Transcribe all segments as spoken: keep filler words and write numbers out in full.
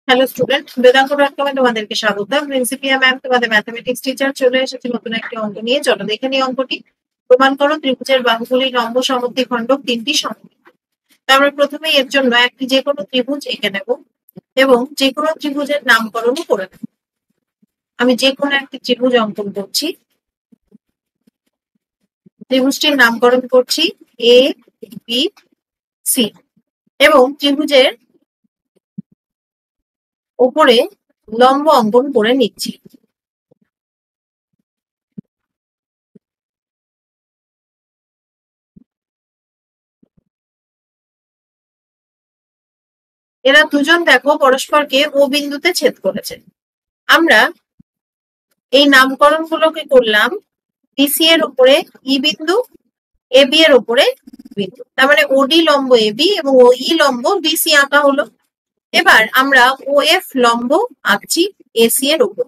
Hello student, বেদাঙ্ক dot কমে তোমাদেরকে স্বাগত। প্রিন্সিপিয়া ম্যাম তোমাদের ম্যাথমেটিক্স টিচার চলে এসেছে নতুন একটি অঙ্ক নিয়ে। চলো দেখে নিই অঙ্কটি। প্রমাণ করো ত্রিভুজের বাহুগুলির লম্ব সমদ্বিখণ্ডক তিনটি সমদ্বিখণ্ডক। আমরা প্রথমে এর জন্য একটি যে কোনো ত্রিভুজ এঁকে নেব এবং যে কোনো ত্রিভুজের নামকরণও করে নেব। আমি যে কোনো একটি ত্রিভুজ অঙ্কন করছি। ত্রিভুজটির নামকরণ করছি এ বি সি এবং ত্রিভুজের ওপরে লম্ব অঙ্কন করে নিচ্ছি। এরা দুজন দেখো পরস্পরকে ও বিন্দুতে ছেদ করেছে। আমরা এই নামকরণ গুলোকে করলাম বিসি এর উপরে ই বিন্দু, এ বি এর উপরে বিন্দু। তার মানে ওডি লম্ব এ বি এবং ও ই লম্ব বিসি আঁকা হলো। এবার আমরা ও এফ লম্ব আঁকছি এসি এর উপর।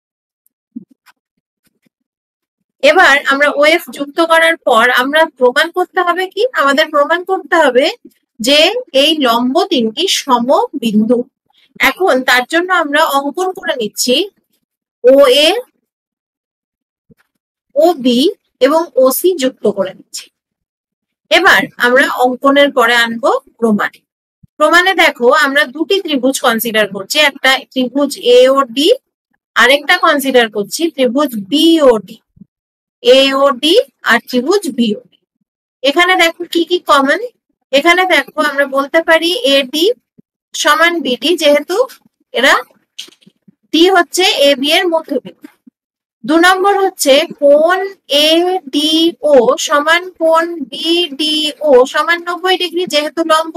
এবার আমরা ও এফ যুক্ত করার পর আমরা প্রমাণ করতে হবে কি, আমাদের প্রমাণ করতে হবে যে এই লম্ব তিনটি সমবিন্দু। এখন তার জন্য আমরা অঙ্কন করে নিচ্ছি ও এ, ও বি এবং ও সি যুক্ত করে নিচ্ছি। এবার আমরা অঙ্কনের পরে আনবো প্রমাণে। প্রমাণে দেখো আমরা দুটি ত্রিভুজ কনসিডার করছি, একটা ত্রিভুজ এ ও ডি, আরেকটা কনসিডার করছি ত্রিভুজ B O D. A O D আর ত্রিভুজ বি ও ডি। এখানে দেখো কি কি কমন। এখানে দেখো আমরা বলতে পারি এ ডি সমান বিডি, যেহেতু এরা ডি হচ্ছে এ বি এর মধ্যবিন্দু। দু নম্বর হচ্ছে কোণ এ ডি ও সমান কোণ বি ডি ও সমান নব্বই ডিগ্রি, যেহেতু লম্ব।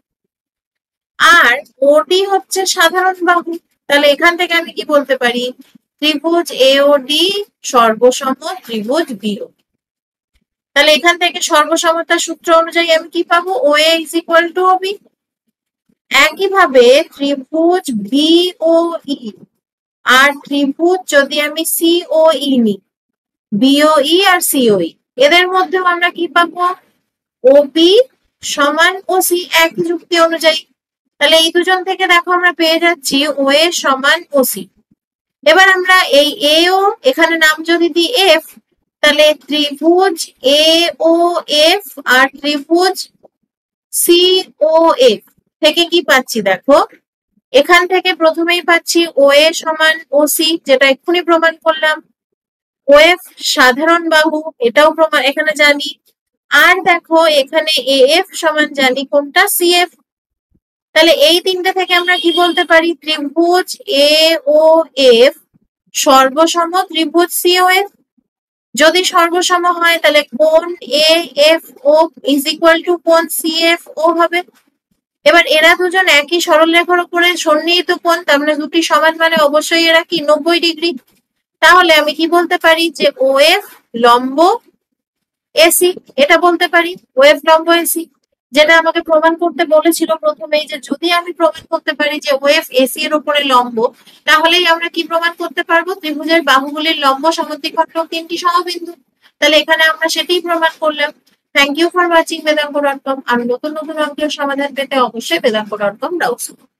আর ওডি হচ্ছে সাধারণ বাহু। তাহলে এখান থেকে আমি কি বলতে পারি, ত্রিভুজ এ ও ডি সর্বসম ত্রিভুজ বি ও ডি। তাহলে এখান থেকে সর্বসমতার সূত্র অনুযায়ী আমি কি পাবো, O A is equal to O B. একইভাবে ত্রিভুজ বি ও ই আর ত্রিভুজ যদি আমি সি ও ই নিই, বি ও ই আর সি ও ই, এদের মধ্যেও আমরা কি পাবো, ও বি সমান ও সি, একই যুক্তি অনুযায়ী। তাহলে এই দুজন থেকে দেখো আমরা পেয়ে যাচ্ছি ও এ সমান ও সি। এবার আমরা এই এ ও এখানে নাম যদি দিই এফ, তাহলে ত্রিভুজ এ ও এফ আর ত্রিভুজ সি ও এফ থেকে কি পাচ্ছি দেখো, এখান থেকে প্রথমেই পাচ্ছি ও এ সমান ও সি, যেটা এক্ষুনি প্রমাণ করলাম। ও এফ সাধারণ বাহু, এটাও প্রমাণ এখানে জানি। আর দেখো এখানে এ এফ সমান জানি কোনটা, সি এফ। তাহলে এই তিনটে থেকে আমরা কি বলতে পারি, ত্রিভুজ এ ও এফ সর্বসম ত্রিভুজ সি ও এফ। যদি সর্বসম হয় তাহলে কোণ A F O is equal to কোণ সি এফ ও হবে। এবার এরা দুজন একই সরলরেখার উপরে সন্নিহিত কোণ, তার মানে দুটি সমান, মানে অবশ্যই এরা কি নব্বই ডিগ্রি। তাহলে আমি কি বলতে পারি যে ও এফ লম্ব এসি, এটা বলতে পারি ও এফ লম্ব এসি, যেটা আমাকে প্রমাণ করতে বলেছিল প্রথমেই, যে যদি আমি প্রমাণ করতে পারি যে ও এফ এসি এর উপরে লম্ব, তাহলেই আমরা কি প্রমাণ করতে পারবো, ত্রিভুজের বাহুগুলির লম্ব সমদ্বিখণ্ডক তিনটি সমবিন্দু। তাহলে এখানে আমরা সেটাই প্রমাণ করলাম। Thank you for watching Vedanka dot com. আর নতুন নতুন অঙ্কের সমাধান পেতে অবশ্যই বেদাঙ্ক ডট কম ব্রাউজ করুন।